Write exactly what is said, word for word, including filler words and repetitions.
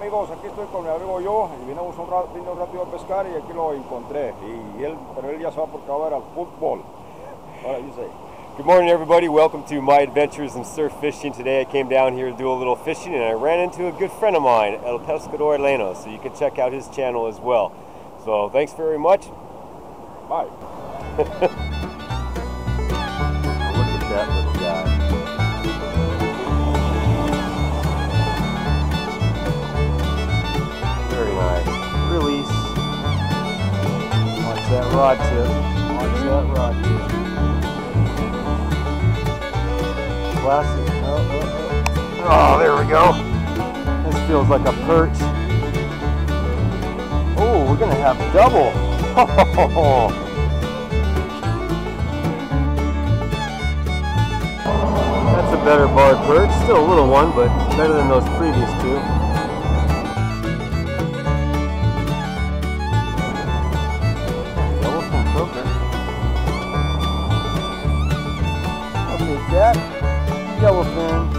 amigos, aquí estoy con mi amigo yo y vinimos un, rato, vino un ratito a pescar y aquí lo encontré. Y él, pero él ya se va por acabar al fútbol. What do you say? Good morning, everybody. Welcome to my adventures in surf fishing. Today I came down here to do a little fishing and I ran into a good friend of mine, El Pescador Leno, so you can check out his channel as well. So thanks very much. Bye. Look at that little guy. Very nice. Release. Watch that rod tip. Watch that rod tip. Classic. Oh, oh, oh. Oh, there we go. This feels like a perch. Oh, we're gonna have double. That's a better barred perch. Still a little one, but better than those previous two. Yellowfin croaker. I'll take that. Yellowfin.